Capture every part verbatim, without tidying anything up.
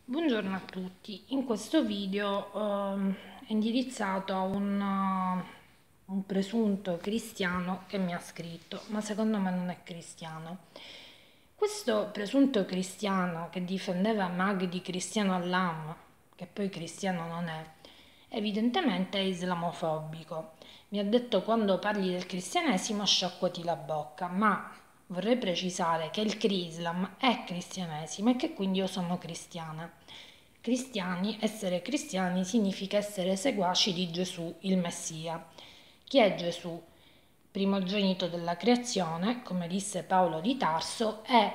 Buongiorno a tutti, in questo video ehm, è indirizzato a un, uh, un presunto cristiano che mi ha scritto, ma secondo me non è cristiano. Questo presunto cristiano che difendeva Magdi Cristiano Allam, che poi cristiano non è, evidentemente è islamofobico. Mi ha detto: quando parli del cristianesimo sciacquati la bocca, ma vorrei precisare che il Crislam è cristianesimo e che quindi io sono cristiana. Cristiani, essere cristiani significa essere seguaci di Gesù, il Messia. Chi è Gesù? Primogenito della creazione, come disse Paolo di Tarso, è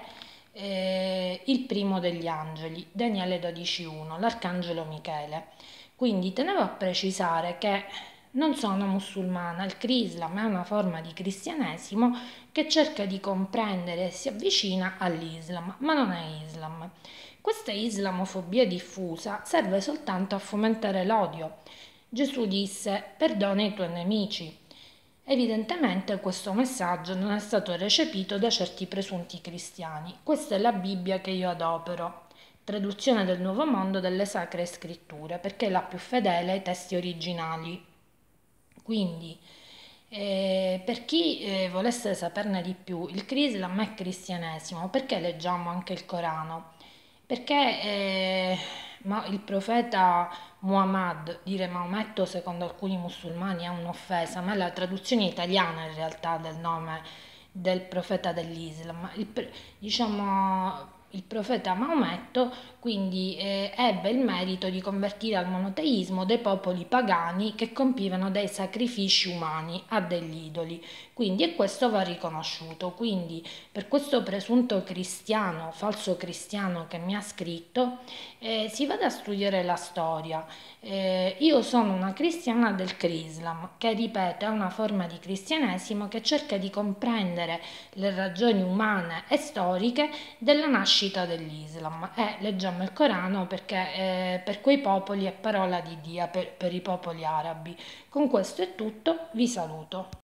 eh, il primo degli angeli, Daniele dodici uno, l'arcangelo Michele. Quindi tenevo a precisare che non sono musulmana, il Crislam è una forma di cristianesimo che cerca di comprendere e si avvicina all'Islam, ma non è Islam. Questa islamofobia diffusa serve soltanto a fomentare l'odio. Gesù disse: perdona i tuoi nemici. Evidentemente questo messaggio non è stato recepito da certi presunti cristiani. Questa è la Bibbia che io adopero, traduzione del Nuovo Mondo delle Sacre Scritture, perché è la più fedele ai testi originali. Quindi, eh, per chi eh, volesse saperne di più, il Crislam è cristianesimo. Perché leggiamo anche il Corano? Perché eh, ma il profeta Muhammad, dire Maometto secondo alcuni musulmani è un'offesa, ma è la traduzione italiana in realtà del nome del profeta dell'Islam. Il, diciamo, il profeta Maometto quindi eh, ebbe il merito di convertire al monoteismo dei popoli pagani che compivano dei sacrifici umani a degli idoli. Quindi e questo va riconosciuto. Quindi per questo presunto cristiano, falso cristiano che mi ha scritto, eh, si vada a studiare la storia. Eh, io sono una cristiana del Crislam, che ripeto è una forma di cristianesimo che cerca di comprendere le ragioni umane e storiche della nascita dell'Islam. E leggiamo il Corano perché eh, per quei popoli è parola di Dio, per, per i popoli arabi. Con questo è tutto, vi saluto.